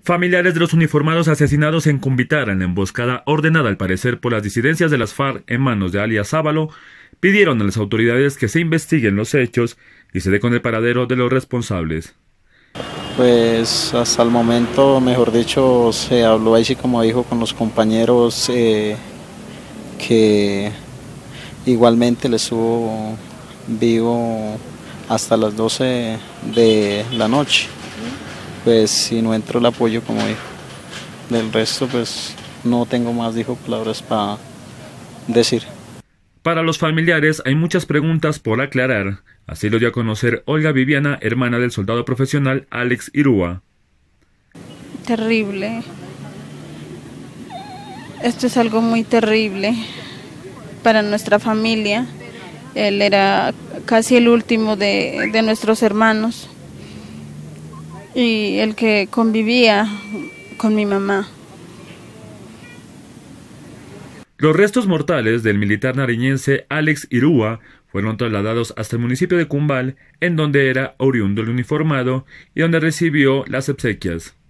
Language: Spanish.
Familiares de los uniformados asesinados en Cumbitara, en la emboscada ordenada al parecer por las disidencias de las FARC en manos de alias Ábalo, pidieron a las autoridades que se investiguen los hechos y se dé con el paradero de los responsables. Pues hasta el momento, mejor dicho, se habló ahí sí como dijo con los compañeros que igualmente le estuvo vivo hasta las 12 de la noche. Pues si no entró el apoyo como dijo. Del resto pues no tengo más, dijo, palabras para decir. Para los familiares hay muchas preguntas por aclarar, así lo dio a conocer Olga Viviana, hermana del soldado profesional Alex Irúa. Terrible. Esto es algo muy terrible para nuestra familia. Él era casi el último de nuestros hermanos y el que convivía con mi mamá. Los restos mortales del militar nariñense Alex Irúa fueron trasladados hasta el municipio de Cumbal, en donde era oriundo el uniformado y donde recibió las exequias.